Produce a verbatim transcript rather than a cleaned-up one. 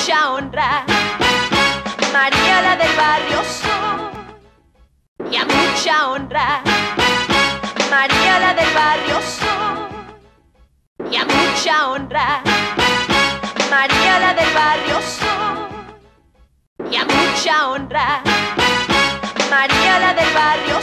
mucha honra, María la del barrio soy, y a mucha honra, María la del barrio soy, y a mucha honra, María la del barrio soy, y a mucha honra, María la del barrio